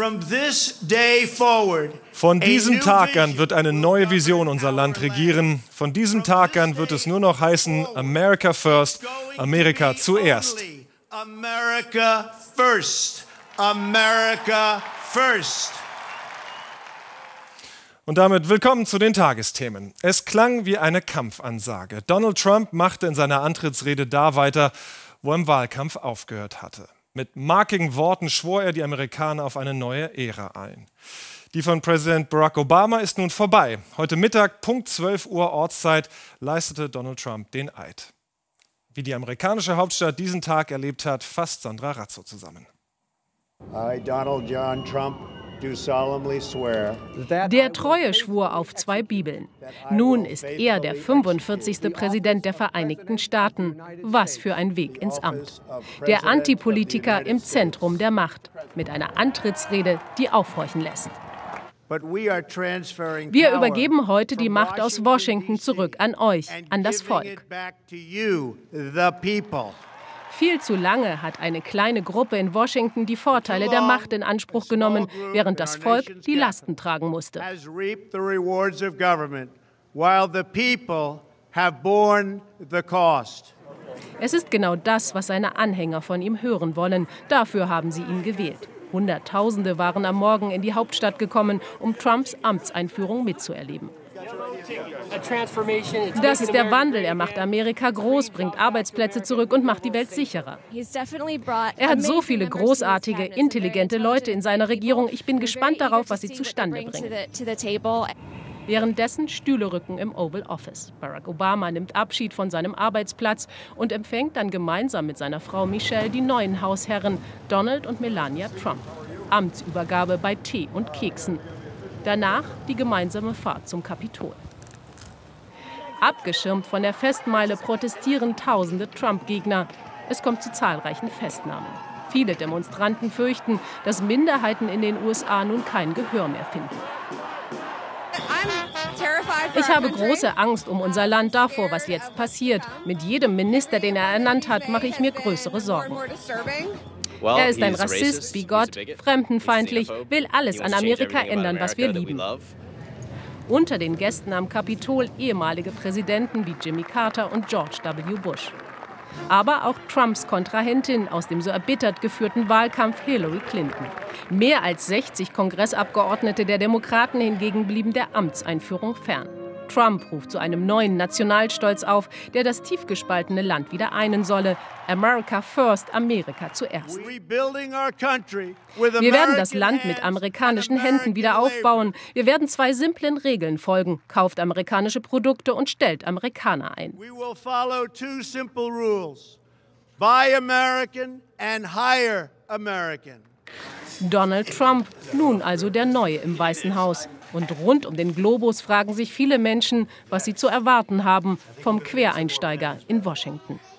Von diesem Tag an wird eine neue Vision unser Land regieren. Von diesem Tag an wird es nur noch heißen, America First, Amerika zuerst. America first. America first. Und damit willkommen zu den Tagesthemen. Es klang wie eine Kampfansage. Donald Trump machte in seiner Antrittsrede da weiter, wo er im Wahlkampf aufgehört hatte. Mit markigen Worten schwor er die Amerikaner auf eine neue Ära ein. Die von Präsident Barack Obama ist nun vorbei. Heute Mittag, Punkt 12 Uhr Ortszeit, leistete Donald Trump den Eid. Wie die amerikanische Hauptstadt diesen Tag erlebt hat, fasst Sandra Razzo zusammen. I, Donald John Trump, do solemnly swear. Der Treue schwur auf 2 Bibeln. Nun ist er der 45. Präsident der Vereinigten Staaten. Was für ein Weg ins Amt. Der Antipolitiker im Zentrum der Macht. Mit einer Antrittsrede, die aufhorchen lässt. Wir übergeben heute die Macht aus Washington zurück an euch, an das Volk. Viel zu lange hat eine kleine Gruppe in Washington die Vorteile der Macht in Anspruch genommen, während das Volk die Lasten tragen musste. Es ist genau das, was seine Anhänger von ihm hören wollen. Dafür haben sie ihn gewählt. Hunderttausende waren am Morgen in die Hauptstadt gekommen, um Trumps Amtseinführung mitzuerleben. Das ist der Wandel. Er macht Amerika groß, bringt Arbeitsplätze zurück und macht die Welt sicherer. Er hat so viele großartige, intelligente Leute in seiner Regierung. Ich bin gespannt darauf, was sie zustande bringen. Währenddessen Stühle rücken im Oval Office. Barack Obama nimmt Abschied von seinem Arbeitsplatz und empfängt dann gemeinsam mit seiner Frau Michelle die neuen Hausherren Donald und Melania Trump. Amtsübergabe bei Tee und Keksen. Danach die gemeinsame Fahrt zum Kapitol. Abgeschirmt von der Festmeile protestieren tausende Trump-Gegner. Es kommt zu zahlreichen Festnahmen. Viele Demonstranten fürchten, dass Minderheiten in den USA nun kein Gehör mehr finden. Ich habe große Angst um unser Land davor, was jetzt passiert. Mit jedem Minister, den er ernannt hat, mache ich mir größere Sorgen. Er ist ein Rassist, bigott, fremdenfeindlich, will alles an Amerika ändern, was wir lieben. Unter den Gästen am Kapitol ehemalige Präsidenten wie Jimmy Carter und George W. Bush. Aber auch Trumps Kontrahentin aus dem so erbittert geführten Wahlkampf Hillary Clinton. Mehr als 60 Kongressabgeordnete der Demokraten hingegen blieben der Amtseinführung fern. Trump ruft zu einem neuen Nationalstolz auf, der das tief gespaltene Land wieder einen solle. America first, Amerika zuerst. Wir werden das Land mit amerikanischen Händen wieder aufbauen. Wir werden 2 simplen Regeln folgen. Kauft amerikanische Produkte und stellt Amerikaner ein. Buy American and hire American. Donald Trump, nun also der Neue im Weißen Haus. Und rund um den Globus fragen sich viele Menschen, was sie zu erwarten haben vom Quereinsteiger in Washington.